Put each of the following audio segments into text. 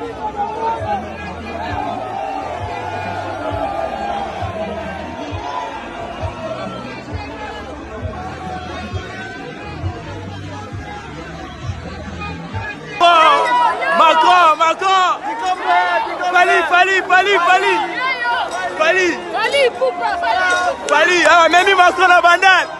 Fali, ah, même Macron à bandane.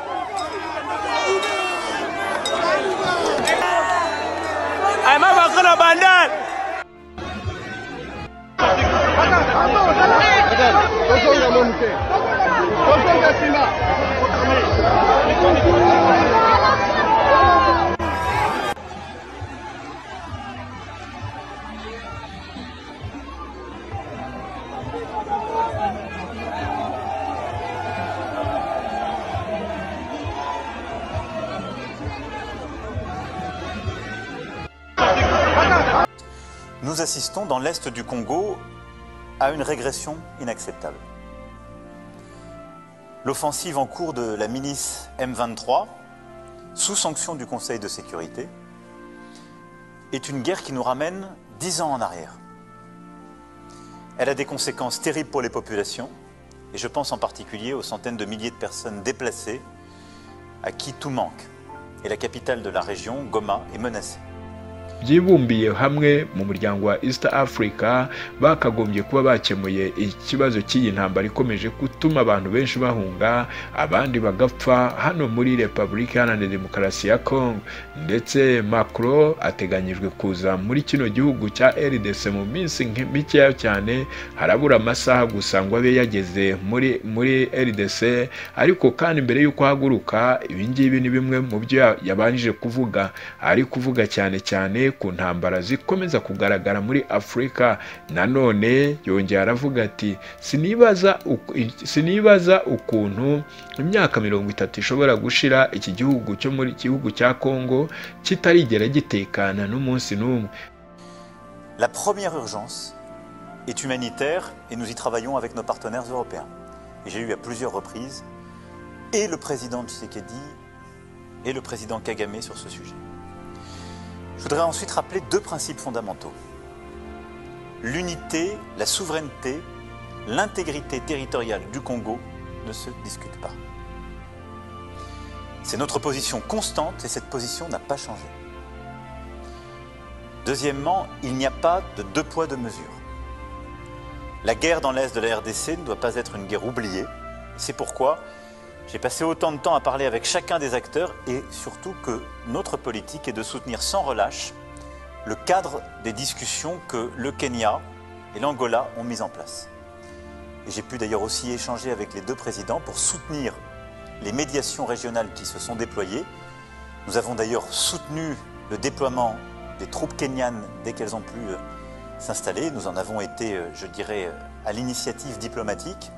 Ah, même Macron à bandane. Nous assistons dans l'est du Congo à une régression inacceptable. L'offensive en cours de la milice M23, sous sanction du Conseil de sécurité, est une guerre qui nous ramène 10 ans en arrière. Elle a des conséquences terribles pour les populations, et je pense en particulier aux centaines de milliers de personnes déplacées à qui tout manque. Et la capitale de la région, Goma, est menacée. byibumbiye hamwe mu muryango wa East Africa bakagombye kuba bakemuye ikibazo cy'iyi ntambara ikomeje gutuma abantu benshi bahunga abandi bagapfa hano muri Republika Iharanira Demokarasi ya Congo, ndetse Macron ateganyijwe kuza muri kino gihugu cya RDC mu minsi mikeya cyane, harabura amasaha gusa ngo abe yageze muri RDC. Ariko kandi mbere y'uko haguruka ibingibi ni bimwe mu byo yabanjije kuvuga, ari kuvuga cyane ku ntambara zikomeza kugaragara muri Afrika. Nanone yongera aravuga ati sinibaza ukuntu imyaka 30 ishobora gushira iki gihugu cyo muri gihugu cya Congo kitarigera gitekana n'umunsi n'umwe. La première urgence est humanitaire et nous y travaillons avec nos partenaires européens. Et j'ai eu à plusieurs reprises et le président Tshisekedi et le président Kagame sur ce sujet. Je voudrais ensuite rappeler deux principes fondamentaux. L'unité, la souveraineté, l'intégrité territoriale du Congo ne se discutent pas. C'est notre position constante et cette position n'a pas changé. Deuxièmement, il n'y a pas de deux poids, deux mesures. La guerre dans l'est de la RDC ne doit pas être une guerre oubliée. C'est pourquoi j'ai passé autant de temps à parler avec chacun des acteurs et surtout que notre politique est de soutenir sans relâche le cadre des discussions que le Kenya et l'Angola ont mis en place. Et j'ai pu d'ailleurs aussi échanger avec les deux présidents pour soutenir les médiations régionales qui se sont déployées. Nous avons d'ailleurs soutenu le déploiement des troupes kenyanes dès qu'elles ont pu s'installer. Nous en avons été, je dirais, à l'initiative diplomatique.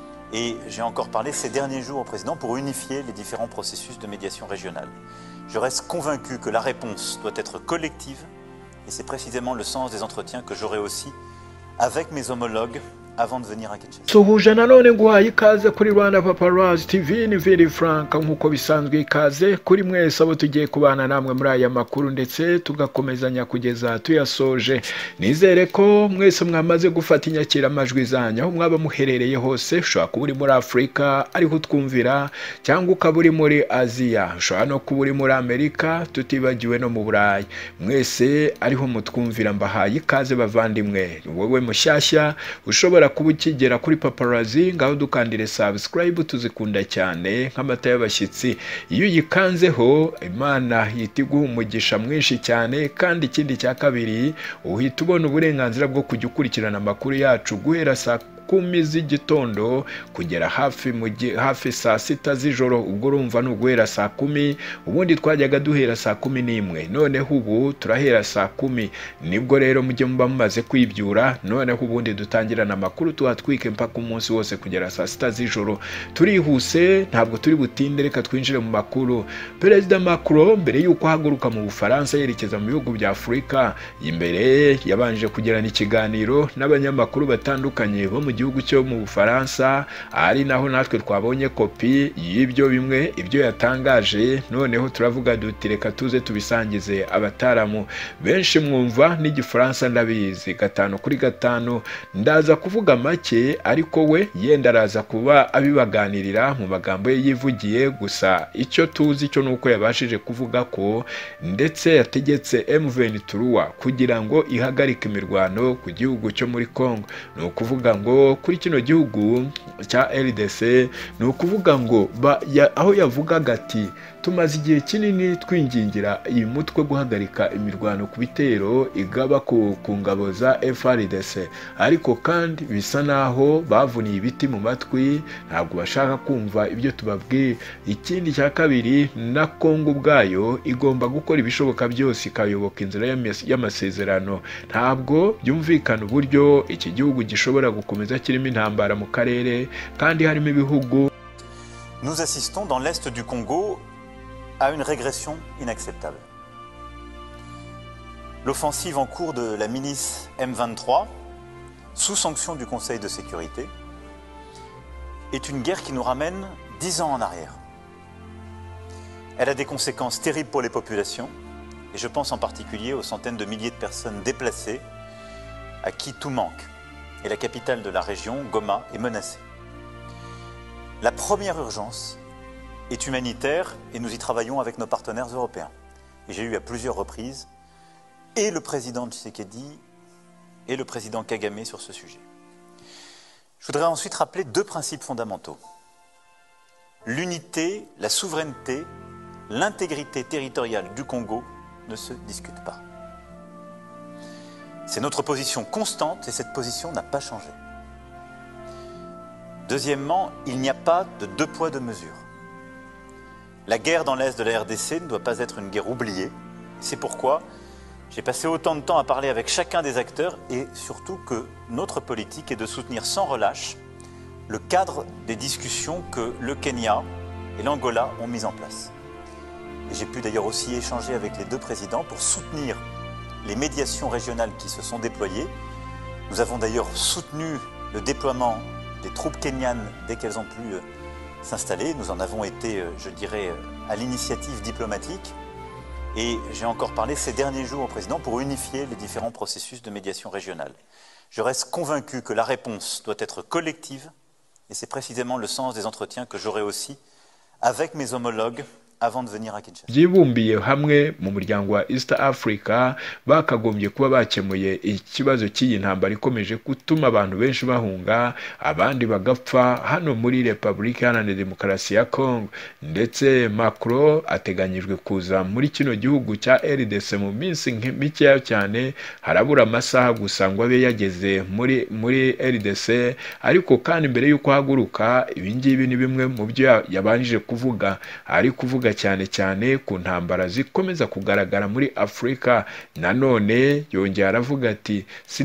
Et j'ai encore parlé ces derniers jours au président pour unifier les différents processus de médiation régionale. Je reste convaincu que la réponse doit être collective et c'est précisément le sens des entretiens que j'aurai aussi avec mes homologues avant de venir à Kinshasa. Suhuje nanone nguhaye ikaze kuri Rwanda Paparazzi TV, ni Very Frank nkuko bisanzwe ikaze kuri mwese abo tugiye kubana namwe muri aya makuru ndetse tugakomezanya kugeza tuyasoje. Nizere ko mwese mwamaze gufata inyakira amajwi zanyu aho mwaba muherereye hose, ushobora kuba uri muri Afrika ariho twumvira cyangwa ukaba uri muri Aziya, ushobora no kuba uri muri Amerika tutibagiwe no mu Burayi. Mwese ariho mutwumvira mbahaye ikaze bavandimwe. Wowe mushyashya ushobora kuba ukigera kuri Paparazzi ngaho dukandire subscribe, tuzikunda cyane nk'amata y'abashyitsi. Iyo uyikanzeho Imana yitiguha umugisha mwinshi cyane, kandi ikindi cya kabiri uhita ubona uburenganzira bwo kujya ukurikirana amakuru yacu guhera saa 10 z'igitondo kugera hafi saa 6 z'ijoro. Ubwo urumva n'uguhera saa 10, ubundi twajyaga duhera saa 11. Noneho ubu turahera saa 10. Nibwo rero mujye muba mumaze kwibyura, noneho ubundi dutangirana amakuru tuhatwike mpaka umunsi wose kugera saa 6 z'ijoro. Turihuse, ntabwo turi butinde, reka twinjire mu makuru. Perezida Macron mbere y'uko haguruka mu Bufaransa yerekeza mu bihugu bya Afrika, imbere yabanje kugirana ikiganiro n'abanyamakuru batandukanye bo mu gihugu cyo mu Bufaransa, ari naho natwe twabonye kopi y'ibyo bimwe ibyo yatangaje. Noneho turavuga duti reka tuze tubisangize abataramu benshi mwumva n'igifaransa ndabizi 5 kuri 5. Ndaza kuvuga make ariko we yenda araza kuba abibaganirira mu magambo ye yivugiye, gusa icyo tuzi cyo nuko yabashije kuvuga ko ndetse yategetse M23 kugira ngo ihagarike imirwano ku gihugu cyo muri Congo. Ni ukuvuga ngo kuri kino gihugu cya RDC, ni ukuvuga ngo aho yavugaga ati tumaze igihe kinini twingingira iyi mutwe guhagarika imirwano ku bitero igaba ku ngabo za FARDC, ariko kandi bisa naho bavuniye ibiti mu matwi, ntabwo bashaka kumva ibyo tubabwiye. Ikindi cya kabiri, na Congo ubwayo igomba gukora ibishoboka byose ikayoboka inzira y'amasezerano. Ntabwo byumvikana uburyo iki gihugu gishobora gukomeza kirimo intambara mu karere kandi harimo ibihugu. Nous assistons dans l'est du Congo à une régression inacceptable. L'offensive en cours de la milice M23, sous sanction du Conseil de sécurité, est une guerre qui nous ramène 10 ans en arrière. Elle a des conséquences terribles pour les populations, et je pense en particulier aux centaines de milliers de personnes déplacées à qui tout manque. Et la capitale de la région, Goma, est menacée. La première urgence est humanitaire et nous y travaillons avec nos partenaires européens. Et j'ai eu à plusieurs reprises et le président Tshisekedi et le président Kagame sur ce sujet. Je voudrais ensuite rappeler 2 principes fondamentaux. L'unité, la souveraineté, l'intégrité territoriale du Congo ne se discutent pas. C'est notre position constante et cette position n'a pas changé. Deuxièmement, il n'y a pas de 2 poids 2 mesures. La guerre dans l'est de la RDC ne doit pas être une guerre oubliée. C'est pourquoi j'ai passé autant de temps à parler avec chacun des acteurs et surtout que notre politique est de soutenir sans relâche le cadre des discussions que le Kenya et l'Angola ont mis en place. Et j'ai pu d'ailleurs aussi échanger avec les 2 présidents pour soutenir les médiations régionales qui se sont déployées. Nous avons d'ailleurs soutenu le déploiement des troupes kenyanes dès qu'elles ont pu s'installer. Nous en avons été, je dirais, à l'initiative diplomatique. Et j'ai encore parlé ces derniers jours au président pour unifier les différents processus de médiation régionale. Je reste convaincu que la réponse doit être collective et c'est précisément le sens des entretiens que j'aurai aussi avec mes homologues avant de venir à Kinshasa. Byibumbiye hamwe mu muryango wa East Africa bakagombye kuba bakemuye ikibazo cy'iyi ntambara ikomeje gutuma abantu benshi bahunga, abandi bagapfa hano muri Repubulika Iharanira Demokarasi ya Congo. Ndetse Macron ateganyijwe kuza muri kino gihugu cya RDC mu minsi mikeya cyane, harabura amasaha gusa ngo abe yageze muri RDC. Ariko kandi mbere y'uko haguruka, ibingibi ni bimwe mu byo yabanjije kuvuga, ari kuvuga cyane ku ntambara zikomeza kugaragara muri Afrika. Nanone yongeye aravuga ati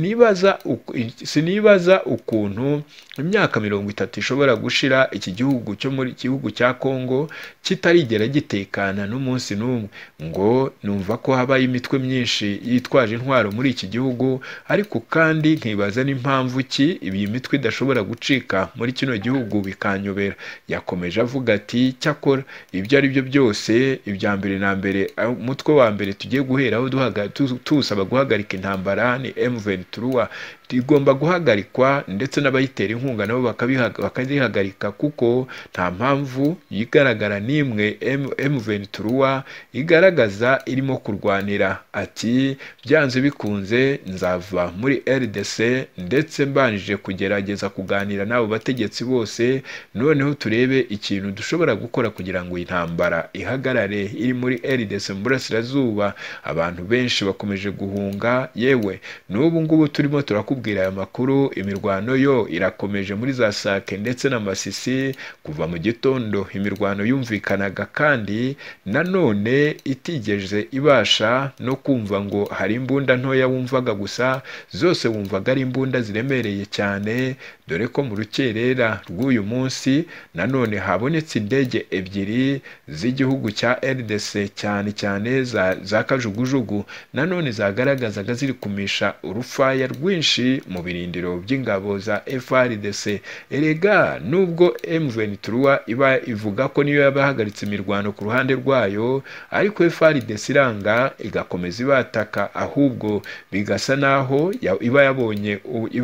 sinibaza ukuntu imyaka 30 ishobora gushira iki gihugu cyo muri gihugu cya Congo kitarigera gitekana n'umunsi n'umwe, ngo numva ko habaye imitwe myinshi yitwaje intwaro muri iki gihugu, ariko kandi nkibaza n'impamvu ki iyi mitwe idashobora gucika muri kino gihugu bikanyobera. Yakomeje avuga ati cyakora ibyo ari byo byose, ibya mbere na mbere, umutwe wa mbere tugiye guheraho tusaba guhagarika intambara ni M23. Igomba guhagarikwa ndetse n'abayitera inkunga nabo bakazihagarika, kuko nta mpamvu yigaragara n'imwe M23 igaragaza irimo kurwanira. Ati byanze bikunze nzava muri RDC ndetse mbanjije kugerageza kuganira n'abo bategetsi bose, noneho turebe ikintu dushobora gukora kugira ngo intambara ihagarare iri muri RDC mu burasirazuba. Abantu benshi bakomeje guhunga, yewe n'ubu ngubu turimo turakubwira aya makuru, imirwano yo irakomeje muri za Sake ndetse na Masisi. Kuva mu gitondo imirwano yumvikanaga, kandi nanone itigeze ibasha no kumva ngo hari imbunda ntoya wumvaga gusa, zose wumvaga ari imbunda ziremereye cyane, dore ko mu rukerera rw'uyu munsi nanone habonetse indege 2 z'igihugu cya RDC cyane za kajugujugu, nanone zagaragazaga ziri kumisha urufaya rwinshi benshi mu birindiro by'ingabo za FARDC. Erega nubwo M23 iba ivuga ko niyo yabahagaritse imirwano ku ruhande rwayo, ariko FARDC iranga igakomeza ibataka, ahubwo bigasa naho iba yabonye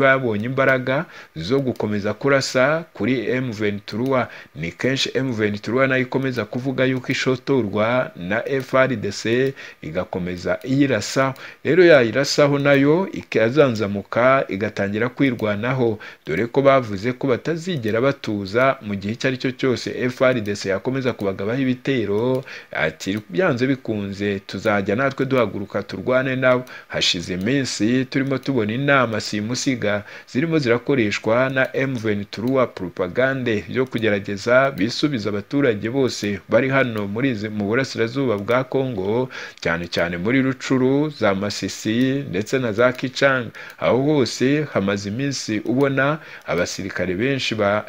imbaraga zo gukomeza kurasa kuri M23. Ni kenshi M23 nayo ikomeza kuvuga yuko ishotorwa na FARDC igakomeza iyirasa. Rero yayirasaho nayo ikazanzamuka igatangira kwirwanaho, dore ko bavuze ko batazigera batuza mu gihe icyo ari cyo cyose FARDC yakomeza kubagabaho ibitero. Ati byanze bikunze tuzajya natwe duhaguruka turwane nabo. Hashize iminsi turimo tubona inama simusiga zirimo zirakoreshwa na M23 propagande yo kugerageza bisubiza abaturage bose bari hano mu burasirazuba bwa Kongo, cyane cyane muri Rucuru, za Masisi ndetse na za Kichanga. Aho hose hamaze iminsi ubona abasirikare benshi ba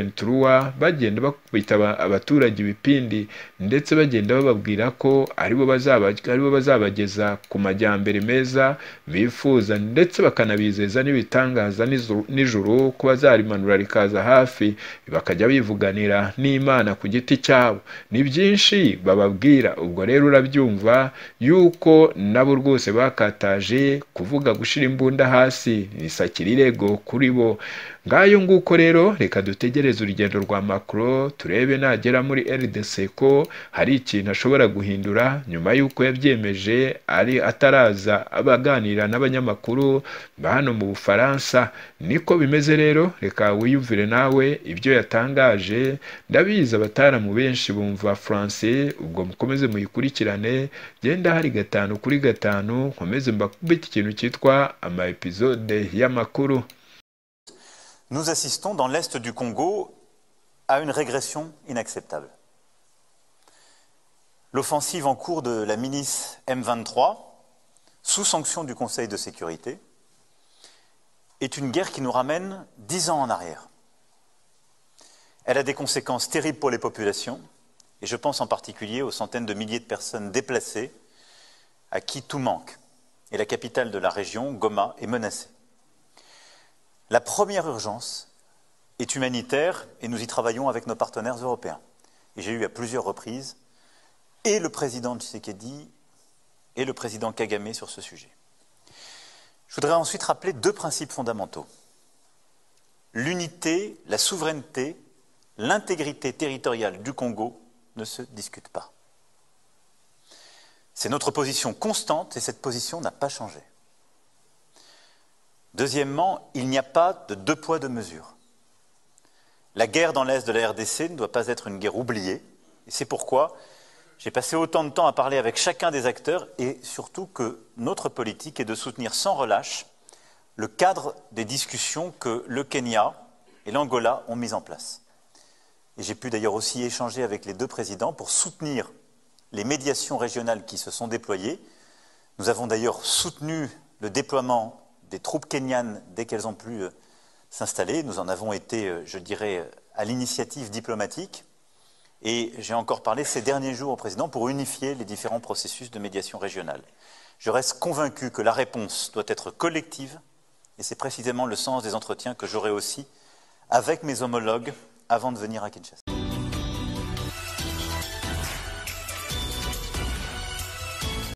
M23 bagenda bakubita abaturage ibipindi, ndetse bagenda bababwira ko aribo bazabageza ku majyambere meza bifuza, ndetse bakanabizeza n'ibitangaza nijoro ko bazarimanura rikaza hafi, bakajya bivuganira n'Imana ku giti cyabo. Ni byinshi bababwira. Ubwo rero urabyumva yuko nabo rwose bakataje kuvuga gushira imbunda hasi, nisakira irego kuri bo. Ngayo nguko rero, reka dutegereze urugendo rwa Macron turebe nagera muri RDC ko hari ikintu ashobora guhindura nyuma yuko yabyemeje ari ataraza abaganira n'abanyamakuru ba hano mu Bufaransa. Niko bimeze rero, reka wiyumvire nawe ibyo yatangaje. Ndabizi abataramu benshi bumva français, ubwo mukomeze muyikurikirane. Genda hari 5 kuri 5 nkomeze mbakubita ikintu cyitwa ama episode y'amakuru. Nous assistons dans l'est du Congo à une régression inacceptable. L'offensive en cours de la milice M23, sous sanction du Conseil de sécurité, est une guerre qui nous ramène 10 ans en arrière. Elle a des conséquences terribles pour les populations, et je pense en particulier aux centaines de milliers de personnes déplacées à qui tout manque. Et la capitale de la région, Goma, est menacée. La première urgence est humanitaire et nous y travaillons avec nos partenaires européens. Et j'ai eu à plusieurs reprises et le président Tshisekedi et le président Kagame sur ce sujet. Je voudrais ensuite rappeler 2 principes fondamentaux. L'unité, la souveraineté, l'intégrité territoriale du Congo ne se discutent pas. C'est notre position constante et cette position n'a pas changé. Deuxièmement, il n'y a pas de 2 poids 2 mesures. La guerre dans l'est de la RDC ne doit pas être une guerre oubliée, et c'est pourquoi j'ai passé autant de temps à parler avec chacun des acteurs, et surtout que notre politique est de soutenir sans relâche le cadre des discussions que le Kenya et l'Angola ont mis en place. Et j'ai pu d'ailleurs aussi échanger avec les 2 présidents pour soutenir les médiations régionales qui se sont déployées. Nous avons d'ailleurs soutenu le déploiement des troupes kenyanes dès qu'elles ont pu s'installer. Nous en avons été, je dirais, à l'initiative diplomatique. Et j'ai encore parlé ces derniers jours au président pour unifier les différents processus de médiation régionale. Je reste convaincu que la réponse doit être collective, et c'est précisément le sens des entretiens que j'aurai aussi avec mes homologues avant de venir à Kinshasa.